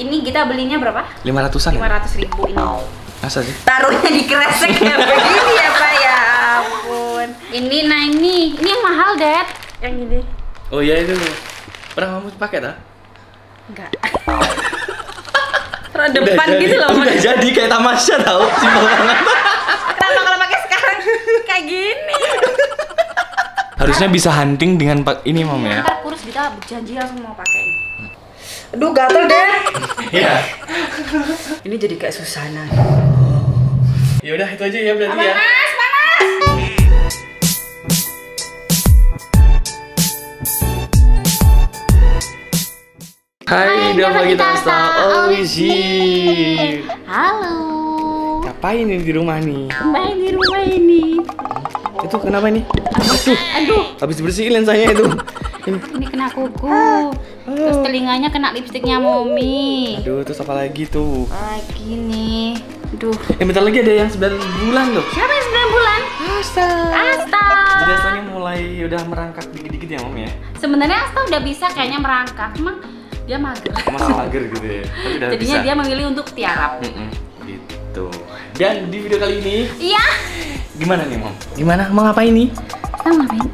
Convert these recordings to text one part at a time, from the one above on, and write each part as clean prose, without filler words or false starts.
Ini kita belinya berapa? 500-an. 500.000 ini. Masa sih? Taruhnya di kresek ya begini ya Pak ya ampun. Ini yang mahal Dad. Yang ini. Oh iya itu. Pernah kamu pakai tak? Enggak. Terus depan gitu loh. Udah jadi kayak tamasya tau. Simpel banget. Kenapa kalau pakai sekarang kayak gini? Harusnya bisa hunting dengan ini Mom ya. Ntar kurus kita berjanji langsung mau pakai ini. Aduh gatel deh. Iya. Ini jadi kayak Susana. Ya udah itu aja ya berarti ya. Panas, panas. Hai, Dava kita Oishi. Halo. Ngapain ini di rumah nih? Main di rumah ini. Itu kenapa ini? Aduh. Habis bersihin lensanya itu. Ini kena kuku. Terus telinganya kena lipstiknya Momi. Aduh, terus apa lagi tuh? Lagi nih. Aduh. Bentar lagi ada yang 9 bulan loh. Siapa yang 9 bulan? Asta. Asta. Jadi Astanya mulai udah merangkak dikit-dikit ya Mom ya? Sebenarnya Asta udah bisa kayaknya merangkak, emang dia mager. Masih mager gitu ya? Tapi udah Jadinya bisa. dia memilih untuk tiarap. Gitu. Dan di video kali ini Iya. gimana nih Mom? Gimana? Mau ngapain nih? Kita mau ngapain?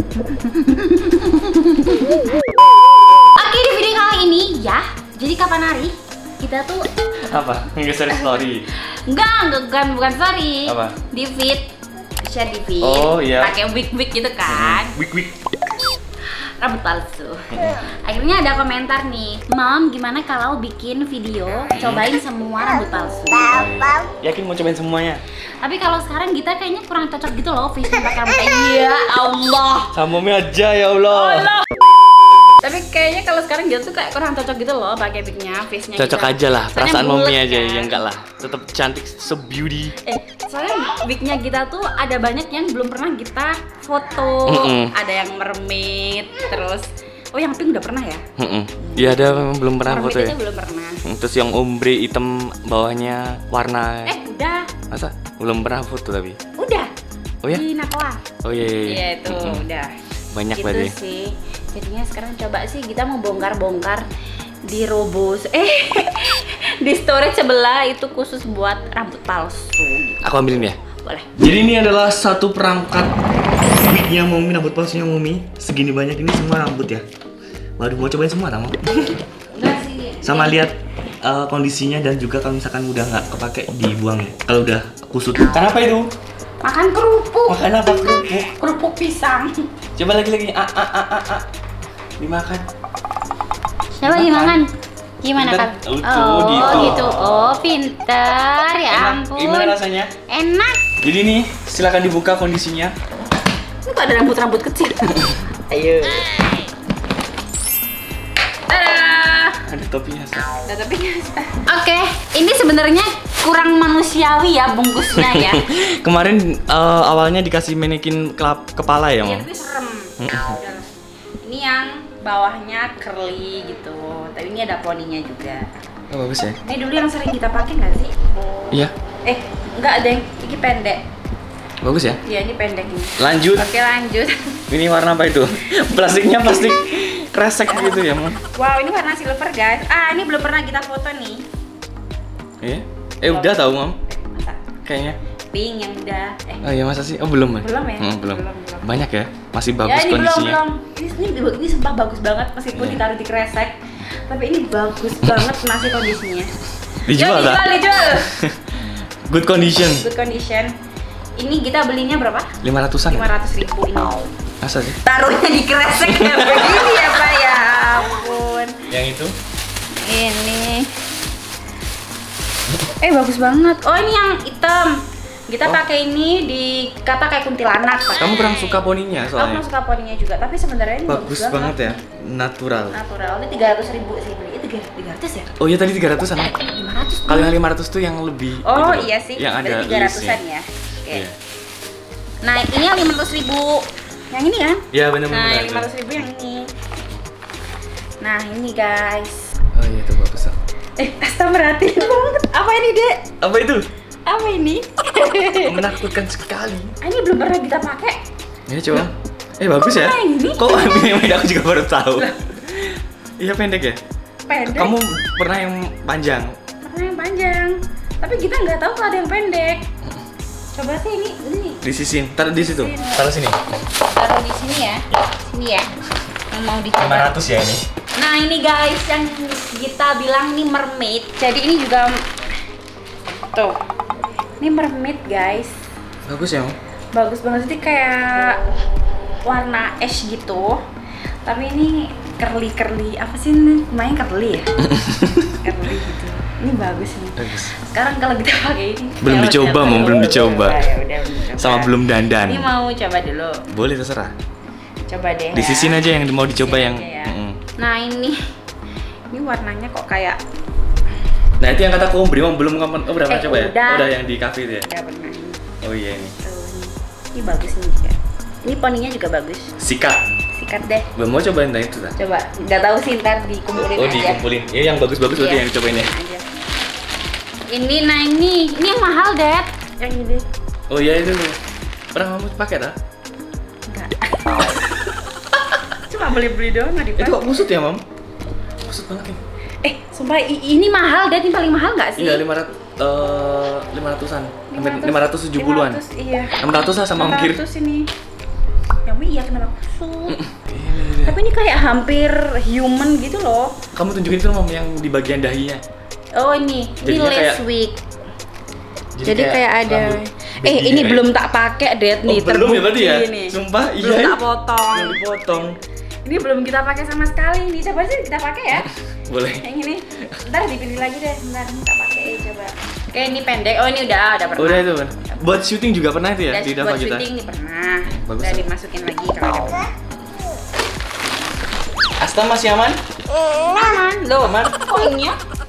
Oke, di video kali ini ya. Jadi kapan hari kita tuh Apa? Nge-share story? bukan sorry. Apa? Di feed, share di feed. Oh, iya. Pakai wig gitu kan. Wik. Rambut palsu. Akhirnya ada komentar nih, Mom, gimana kalau bikin video cobain semua rambut palsu? Yakin mau cobain semuanya? Tapi kalau sekarang kita kayaknya kurang cocok gitu loh, face-nya pakai rambut. Iya Allah. Sama Mommy aja ya Allah. Tapi kayaknya kalau sekarang gitu tuh kayak kurang cocok gitu loh pakai wignya, face-nya. Cocok kita. aja lah, Soalnya perasaan bulet, Mommy aja kan? ya enggak lah. Tetap cantik se-beauty. Soalnya wignya kita tuh ada banyak yang belum pernah kita foto. Ada yang mermaid, terus yang pink udah pernah ya? Iya ada belum pernah Mermaid foto ya. aja belum pernah. Terus yang ombre hitam bawahnya warna. Udah. Masa? Belum pernah foto tapi. Udah. Oh ya? Di Nakwa. Oh iya. Iya itu udah. Banyak gitu berarti. sih. Jadinya sekarang coba sih kita mau bongkar-bongkar di Robos. Di storage sebelah itu khusus buat rambut palsu. Aku ambilin ya. Boleh. Jadi ini adalah satu perangkat wignya Mommy, rambut palsunya Mommy. Segini banyak ini semua rambut ya. Waduh, mau cobain semua Ramo? Enggak sih. Sama lihat kondisinya dan juga kalau misalkan udah nggak kepake dibuang ya. Kalau udah kusut. Kenapa itu? Makan kerupuk. Makan apa kerupuk? Kerupuk pisang. Coba lagi. Dimakan. Coba dimakan. Gimana Pinter. kan? Oh, gitu. Oh, pinter. Ya Enak. ampun. Gimana rasanya? Enak. Jadi nih, silakan dibuka kondisinya. Ini kok ada rambut-rambut kecil. Ayo. Tada. Ada topinya, Sa. Ada topinya. Oke, ini sebenarnya kurang manusiawi ya bungkusnya ya. Kemarin awalnya dikasih manekin kepala ya, Iya, Mom? tapi serem. Ini yang bawahnya curly gitu. Tapi ini ada poninya juga. Oh, bagus ya. Ini dulu yang sering kita pakai nggak sih? Iya. Enggak deng. Ini pendek. Bagus ya. Iya, ini pendek ini. Lanjut. Oke, lanjut. Ini warna apa itu? Plastiknya plastik kresek gitu ya, Mom? Wow, ini warna silver guys. Ini belum pernah kita foto nih. Iya. Udah tahu, Mom. Masa? Kayaknya. Pink yang udah. Oh iya, masa sih? Oh, belum ya? Belum ya? Belum. Belum. Banyak ya? Masih bagus Ya, ini kondisinya. belum. Ini sumpah bagus banget meskipun Iya. ditaruh di kresek. Tapi ini bagus banget masih kondisinya. Dijual Yuk, tak? dijual. Good condition. Good condition. Ini kita belinya berapa? 500-an. 500.000 ini. Masa sih? Taruhnya di kresek ya begini ya Pak ya ampun. Yang itu? Ini. Bagus banget. Oh, ini yang hitam. Kita pakai ini di kata kayak kuntilanak. Kamu kurang suka poninya Aku soalnya. kurang suka poninya juga, tapi sebenarnya ini Bagus banget ya, natural. Natural. Ini 300.000 sih beli. Itu 300 ya? Oh iya tadi 300-an. 500. Kalau yang 500 tuh yang lebih. Oh itu, iya sih. Yang ada berarti 300-an listnya. ya. Oke. Iya. Nah, ini yang 500.000. Yang ini kan? Iya benar-benar. Nah, yang 500.000 yang ini. Nah, ini guys. Oh iya itu bagus. Asta merhatiin banget. Apa ini, Dek? Apa itu? Apa ini? Menakutkan sekali. Ini belum pernah kita pakai. Ya coba. Bagus ya. Kok ini? Kok ini aku juga baru tahu. Iya pendek ya. pendek. Kamu pernah yang panjang? Pernah yang panjang. Tapi kita nggak tahu kalau ada yang pendek. Coba sih ini. Di sisi, taruh di situ. Taruh sini. Taruh di sini ya. Sini ya. Yang mau dicoba. 500 ya ini. Nah ini guys yang kita bilang nih mermaid. Jadi ini juga tuh. Ini mermaid guys. Bagus ya, Mam? Bagus banget, jadi kayak warna ash gitu. Tapi ini curly apa sih ini? Lumayan curly ya. Curly gitu. Ini bagus nih. Bagus. Sekarang kalau kita pakai ini Belum dicoba, Mam, belum dicoba. Ya udah, belum dicoba. Sama belum dandan. Ini mau coba dulu. Boleh, terserah. Coba deh. Di sisi aja yang mau dicoba yang. Ya. Nah ini warnanya kok kayak. Nah itu yang kata aku beri, Mam, belum kapan? Oh berapa coba ya? Udah. Udah yang di cafe itu ya? Udah pernah. Oh iya ini. Tuh, ini bagus nih juga. Ini poninya juga bagus. Sikat. Sikat deh. Belum mau cobain tadi itu, tak? Coba. Nggak tahu sih, ntar dikumpulin Oh aja. dikumpulin. Iya yang bagus-bagus berarti Iya. yang cobain ya. Aja. Ini yang mahal, Dad. Yang ini. Oh iya itu. Pernah kamu pakai tak? Enggak. Cuma beli-beli doang nggak dipakai. Itu kok kusut ya, Mam? Kusut banget nih. Sumpah ini mahal, Dad. Ini paling mahal nggak sih? Iya 500-an. 570-an. 500, iya. 600 lah sama ongkir. 600 ini. Ya iya kenapa kusut? Iya. Tapi ini kayak hampir human gitu loh. Kamu tunjukin film, Mam, yang di bagian dahinya. Oh ini Jadinya lace kayak- wig. Jadi kayak ada. rambut Ini baby belum tak pakai, Dad nih. Oh, belum ya berarti ya? terbukti nih. Sumpah, iya. Belum tak potong. Belum dipotong. Ini belum kita pakai sama sekali nih. Coba sih kita pakai ya. Boleh. Yang ini. Ntar dipilih lagi deh. Bentar kita pakai coba. Oke, ini pendek. Oh, ini udah pernah. Udah itu kan. Buat syuting juga pernah itu ya Udah di Dava buat kita. syuting nih pernah. Bagus Udah ya. dimasukin lagi kalau ada. Asta masih aman? Aman. Loh, Aman. poinnya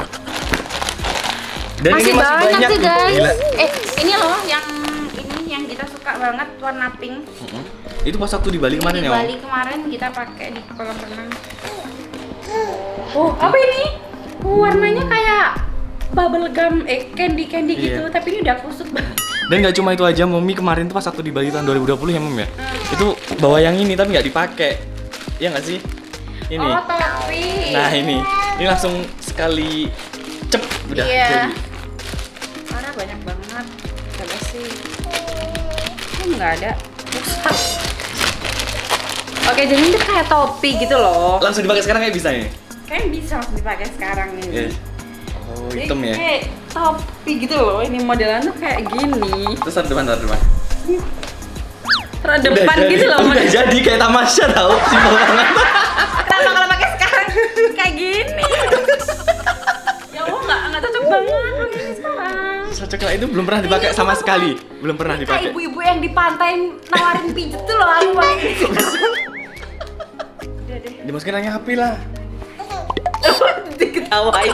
Dan masih ini masih banyak sih, loh. guys. Gila. Ini loh yang kita suka banget warna pink. Itu pas waktu di Bali kemarin Di ya, Mam? Bali kemarin kita pakai di kolam renang. Oh, apa ini? Warnanya kayak bubble gum, candy gitu, Iya. tapi ini udah kusut banget. Dan nggak cuma itu aja, Mami kemarin tuh pas waktu di Bali tahun 2020 ya, Mam ya. Itu bawa yang ini tapi nggak dipakai. Iya nggak sih? Ini. Oh, topi. Nah ini langsung sekali cep udah Iya. jadi. Warna banyak banget. Coba sih. Ini nggak ada. Rusak. Oke, jadi ini kayak topi gitu loh. Langsung dipakai sekarang kayak bisa ini. Kayaknya bisa langsung dipakai sekarang ini. Iya. Oh Jadi hitam ya. kayak topi gitu loh. Ini modelan tuh kayak gini. Terus taruh depan. Terus depan Udah gitu jadi. loh. Udah jadi kayak tamasya tau. Simpel banget. Kenapa kalau pakai sekarang kayak gini? Ya Allah nggak cocok banget pakai ini sekarang. Cocok lah, itu belum pernah dipakai sama sekali. Belum pernah Kayak dipakai. ibu-ibu yang di pantai nawarin pijet tuh loh aku pakai ini. Udah deh. Dimasukin aja HP lah. Diketawain.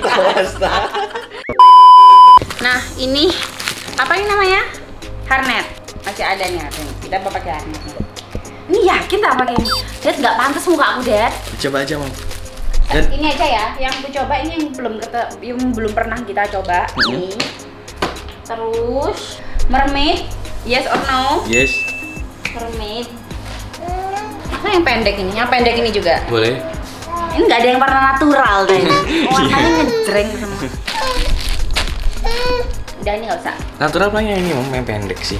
Nah ini apa ini namanya? Harnet. Masih ada nih harnet. Kita mau pakai harnet. Ini yakin tak pakai ini? Dad nggak pantas muka aku, Dad. Coba aja, Mam. Dan Ini aja ya, yang aku coba ini yang belum pernah kita coba. Ini. Terus mermaid, yes or no? yes, Mermaid. Nah yang pendek ini, juga. boleh. Ini nggak ada yang warna natural kayaknya. Warnanya ngejreng semua. Udah ini nggak usah. Natural palingnya ini, Mam, yang pendek sih.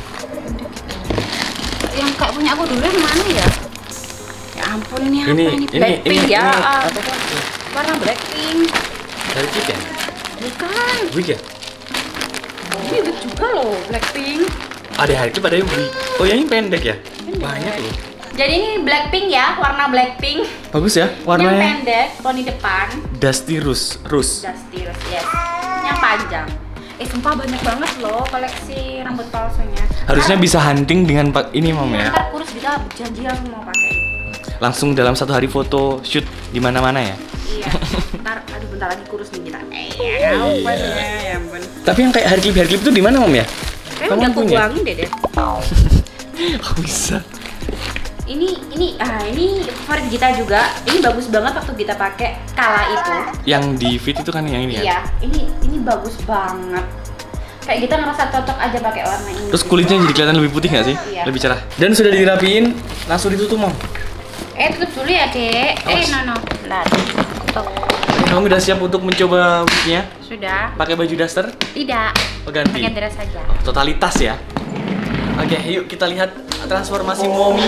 Yang kayak punya aku dulu yang mana ya? Ya ampun ini apa ini? Blackpink ya. Apa kan? Warna Blackpink. Dari Wig ya? Bukan. Wig ya? Ini wig juga loh Blackpink. Ada hari itu pada yang beli. Oh yang ini pendek ya? Banyak loh. Jadi ini Blackpink ya, warna Blackpink. Bagus ya Yang warnanya. pendek, poni depan. Dusty Rose. Dusty Rose, yes. Yang panjang. Sumpah banyak banget loh koleksi rambut palsunya. Harusnya bisa hunting dengan ini, Mam ya. Ntar kurus kita janjian mau pakai. Langsung dalam satu hari foto shoot di mana-mana ya. Iya. Ntar, aduh bentar lagi kurus nih kita. Iya. Ya ampun. Tapi yang kayak hair clip itu di mana, Mam ya? Kayak Kamu udah aku punya? buangin deh. Oh bisa. Ini favorit kita juga. Ini bagus banget waktu kita pakai kala itu. Yang di fit itu kan yang ini ya? Iya, ini bagus banget. Kayak kita ngerasa cocok aja pakai warna ini. Terus kulitnya jadi kelihatan lebih putih nggak sih? Iya. Lebih cerah. Dan sudah dirapiin, langsung ditutup, Mam. Tutup dulu ya, Dek. Awas. No. Bentar. Tutup. kamu udah siap untuk mencoba wignya? Sudah. Pakai baju daster? Tidak. Ganti? Pakai dress saja. Totalitas ya? Oke, yuk kita lihat transformasi Momi.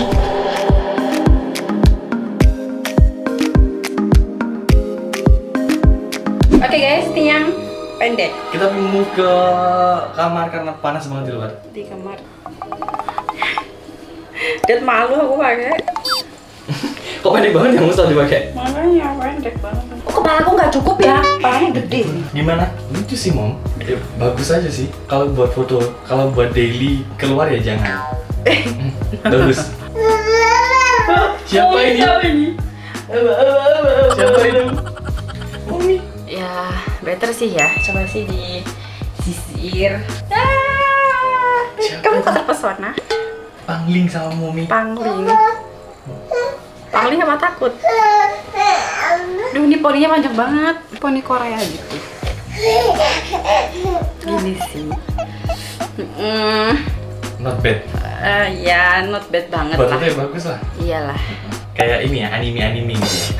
Oke guys, ini yang pendek. Kita mau ke kamar karena panas banget di luar. Di kamar. Dan malu aku pakai. Kok pendek banget yang mesti dipakai? Makanya pendek banget. Kok kepala aku nggak cukup ya? Kepalanya gede. Gimana? Lucu sih Mom. Ya, bagus aja sih. Kalau buat foto, kalau buat daily keluar ya jangan. Bagus. Siapa ini? Siapa itu? Momi. Ya, better sih ya. Coba sih disisir. Kamu kok terpesona? Pangling sama Momi. Pangling. Pangling sama takut. Duh, ini poninya panjang banget. Poni Korea gitu. Gini sih. Not bad. Ya, not bad banget Buat lah. foto ya bagus lah. Iyalah. Kayak ini ya, anime-anime gitu ya.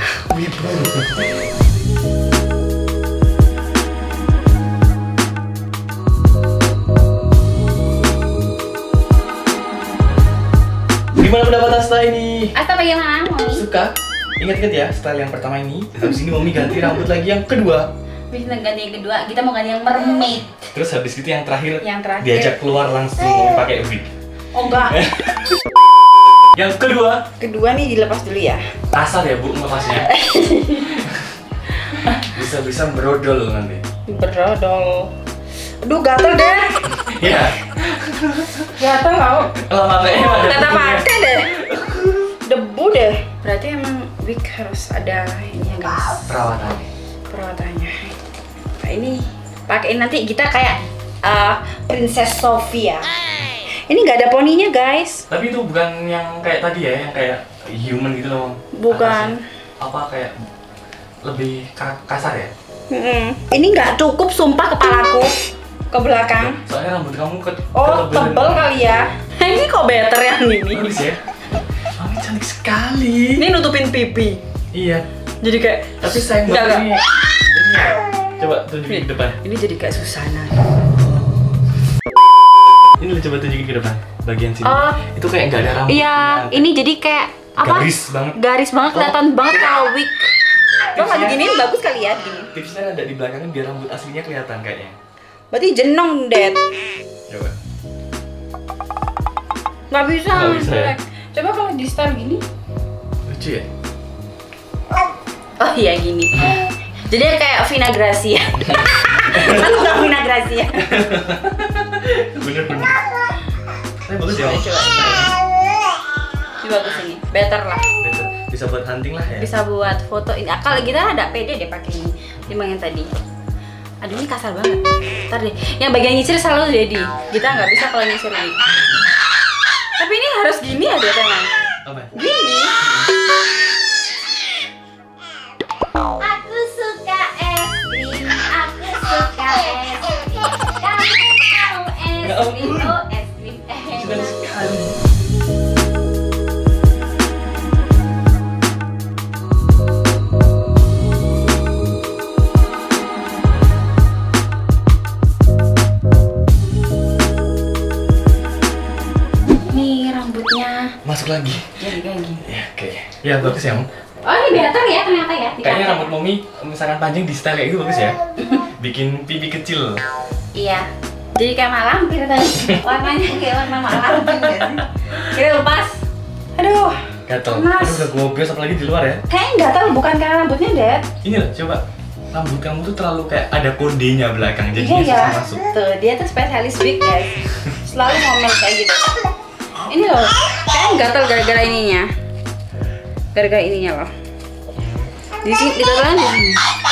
Gimana pendapat Asta ini? Asta bagaimana, Momi? Suka? Ingat-ingat ya, style yang pertama ini. Habis ini Momi ganti rambut lagi yang kedua. Bisa ganti yang kedua, kita mau ganti yang mermaid. Terus habis itu yang terakhir, Yang terakhir. diajak keluar langsung pakai wig. Oh enggak. Yang kedua, Kedua nih dilepas dulu ya. kasar ya Bu melepasnya. Bisa-bisa berodol nanti. Berodol. Aduh, gatel deh. Iya. Gatel tau. Lama kayaknya ada Kata kutunya. pakai deh. Debu deh. Berarti emang wig harus ada ini ya guys. Perawatan. Perawatannya. Nah, ini pakein nanti kita kayak Princess Sofia. Ini nggak ada poninya guys. Tapi itu bukan yang kayak tadi ya, yang kayak human gitu loh. Bukan. Atasnya. Apa kayak lebih kasar ya? Ini nggak cukup sumpah kepalaku ke belakang. Soalnya rambut kamu Oh, tebel kali ya. Ini kok better yang ini. Bagus ya. Mami cantik sekali. Ini nutupin pipi. Iya. Jadi kayak Tapi sayang Enggak, banget ini. Ini ya. Coba tunjukin ke depan. ini jadi kayak Susana. Ini lo coba tunjukin ke depan. Bagian sini. Oh. Itu kayak nggak ada rambut. Iya, ini jadi kayak apa? Garis banget. Garis banget, kelihatan banget kalau wig. Lo nggak Tipsnya- diginiin bagus kali ya gini. Tipsnya ada di belakangnya biar rambut aslinya kelihatan kayaknya. Berarti jenong, Dad. Coba. Nggak bisa. Nggak bisa ya? Coba kalau di style gini. Lucu ya? Oh iya gini. Jadi kayak Vina Gracia. Aku nggak Vina Gracia. Bener-bener. Tapi bagus ya. Coba. Ini bagus ini. Better lah. Betul. Bisa buat hunting lah ya. Bisa buat foto ini. Kalau kita ada pede deh pakai ini. Timbang yang tadi. Aduh ini kasar banget. Ntar deh. Yang bagian nyisir selalu jadi. Kita nggak bisa kalau nyisir ini. Tapi ini harus gini ya dia emang. Apa? Gini. Aku suka es krim, aku suka es krim. Kamu mau es Ya krim, ampun. oh es krim Senang enak. sekali. Nih rambutnya. Masuk lagi. Jadi kayak gini. Ya, oke. Ya, bagus ya, Om. Oh ini better ya ternyata ya. Kayaknya rambut Momi misalkan panjang di style kayak gitu bagus ya. Bikin pipi kecil. Iya. Jadi kayak malampir tadi. Warnanya kayak warna malampir nggak sih? Kita lepas. Aduh. Gatel. Panas. Aduh, udah gobios apalagi di luar ya. Kayaknya nggak tahu bukan karena rambutnya, Dad. Ini loh, coba. Rambut kamu tuh terlalu kayak ada kodenya belakang, jadi Iya ya. susah masuk. Tuh, dia tuh spesialis wig, guys. Selalu ngomel kayak gitu. Ini loh, kayaknya gatel gara-gara ininya. Gara-gara ininya loh. Di sini, di di sini.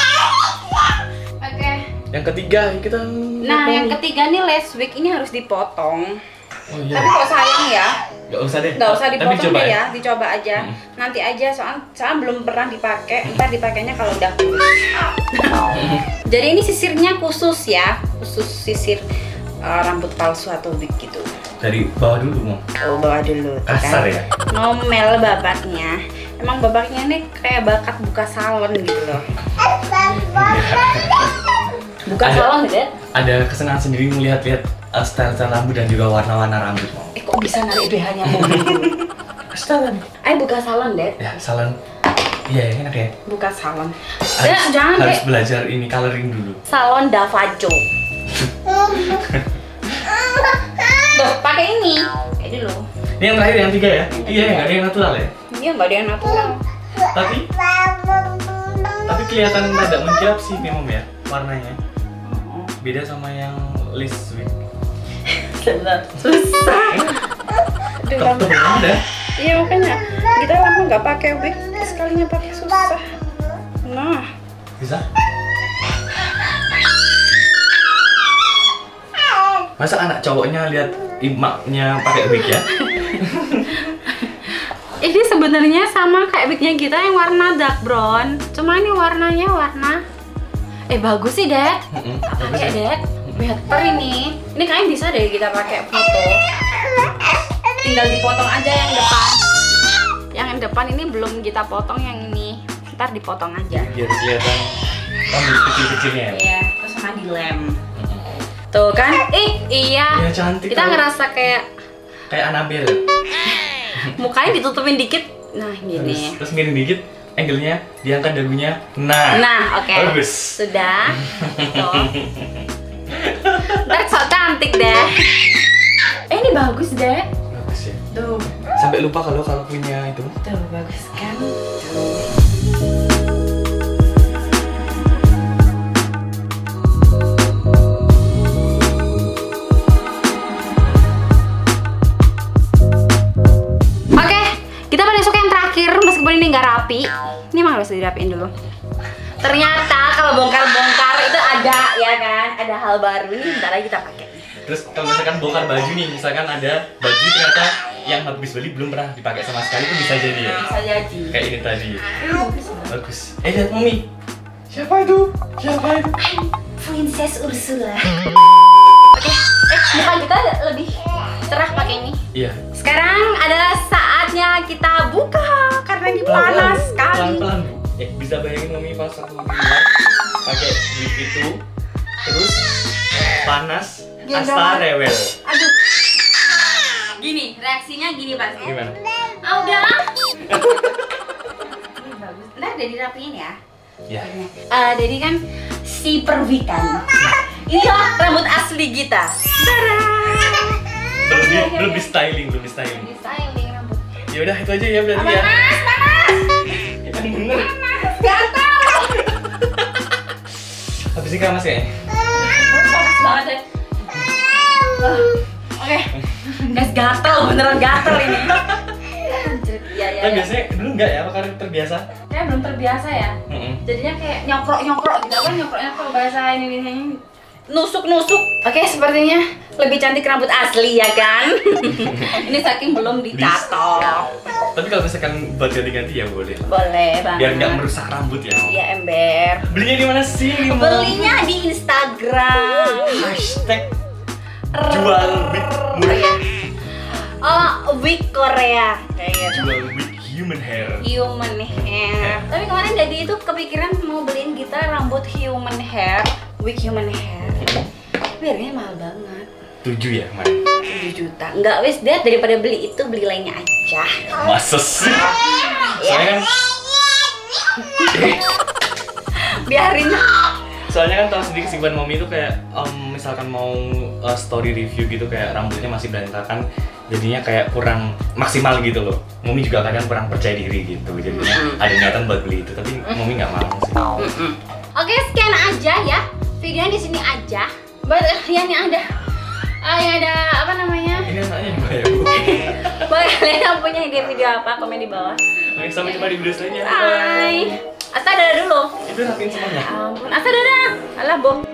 Oke. Yang ketiga, kita Nah, yang ketiga nih lace wig ini harus dipotong. Oh iya. Tapi kok sayang ya, Gak usah deh. nggak usah Tapi dipotong coba deh ya, dicoba aja. Nanti aja, soalnya belum pernah dipakai. Ntar dipakainya kalau udah kurus. Jadi ini sisirnya khusus ya, khusus sisir rambut palsu atau wig gitu. Dari bawah dulu, Mom. Oh, bawa dulu. tuh Kasar kan. ya? Ngomel babaknya. Emang babaknya nih kayak bakat buka salon gitu loh. Bukan salon deh. Ada kesenangan sendiri melihat-lihat style-style rambut dan juga warna-warna rambut. Kok bisa narik BH-nya mau? Salon. Ayo buka salon deh. Ya, salon. Iya, enak ya. Buka salon. Harus Jangan deh. belajar ini coloring dulu. Salon Davaco. Tuh, pakai ini. Kayak dulu. Ini yang terakhir yang 3 ya? Iya, nggak ada yang natural ya? Iya, nggak ada yang natural. Tapi kelihatan rada mengkilap sih memang ya warnanya. Beda sama yang Liz Wig. Susah. Aduh, lama. Ada. Iya makanya kita lama nggak pakai wig, sekalinya pakai susah. Nah, Bisa? Masa anak cowoknya lihat imaknya pakai wig ya? ini sebenarnya sama kayak wignya kita yang warna dark brown. Cuma ini warnanya warna bagus sih, Dad. Pakai, Dad. Lihat per ini. Ini kayaknya bisa deh kita pakai foto. Tinggal dipotong aja yang depan. Yang depan ini belum kita potong, yang ini ntar dipotong aja. Biar kelihatan rambut kecil-kecilnya ya? Iya, terus sama dilem. Tuh kan? Iya. Ya, cantik. Kita ngerasa kayak Annabelle. mukanya ditutupin dikit. Nah, gini. Terus miring dikit, angle-nya diangkat dagunya. Nah, Oke. bagus. Sudah. Tuh. Ntar sok cantik deh. Ini bagus deh. Bagus ya. Tuh. Sampai lupa kalau punya itu. Tuh, bagus kan? Oke, kita pada suka yang terakhir meskipun ini nggak rapi. Ini emang harus dirapiin dulu. Ternyata kalau bongkar-bongkar itu ada ya kan, ada hal baru nih. Bentar lagi kita pakai. Terus kalau misalkan bongkar baju nih, misalkan ada baju ternyata yang habis beli belum pernah dipakai sama sekali, itu bisa jadi ya. Bisa jadi. Kayak ini tadi. Bagus. Lihat Mami. Siapa itu? Princess Ursula. Oke, muka kita lebih cerah pakai ini. Iya. Sekarang adalah saatnya kita buka karena ini panas sekali. Pelan-pelan. Bisa bayangin Mami pas aku keluar pakai wig itu, terus panas, Asta rewel. Aduh. Gini, reaksinya gini pasti. Gimana? Udah. Ini bagus. Ntar udah dirapiin ya. Ya. Jadi kan si perwikan. Inilah rambut asli kita. Belum di styling. Di styling rambut. Ya udah itu aja ya berarti ya. Panas. Yang bener. Gatal. Habis ini keramas ya? Panas banget deh. Oke. Guys, gatel, beneran gatel ini. Iya. Kan biasanya dulu enggak ya, apa karena terbiasa? Kayak belum terbiasa ya. Jadinya kayak nyongkrok gitu kan, nyongkrok bahasa ini nusuk-nusuk. Oke, sepertinya lebih cantik rambut asli ya kan. Ini saking belum dicatok. Tapi kalau misalkan buat ganti-ganti ya boleh lah. Boleh banget. Biar nggak merusak rambut ya. Iya, ember. Belinya di mana sih? Belinya di Instagram. Hashtag jual wig murah. Wig Korea. Kayak Jual wig human hair. Human hair. Tapi kemarin Daddy itu kepikiran mau beliin kita rambut human hair, wig human hair. Tapi harganya mahal banget. 7 ya kemarin. 7 juta. Enggak wes, Dad, daripada beli itu beli lainnya aja. Masa sih? Soalnya kan Biarin. Soalnya kan tahu sendiri kesibukan Mami itu kayak misalkan mau story review gitu kayak rambutnya masih berantakan, jadinya kayak kurang maksimal gitu loh. Mami juga kadang kurang percaya diri gitu, jadinya ada niatan buat beli itu, tapi Mami nggak mau sih. Oke, sekian aja ya. Videonya di sini aja. Yang ada apa namanya? Ini anaknya juga ya Bu. Boleh kalian punya ide video apa? Komen di bawah. Oke, sampai jumpa di video selanjutnya. Bye. Asta dadah dulu. Itu rapiin semuanya. Ampun, Asta dadah. Alah, Boh.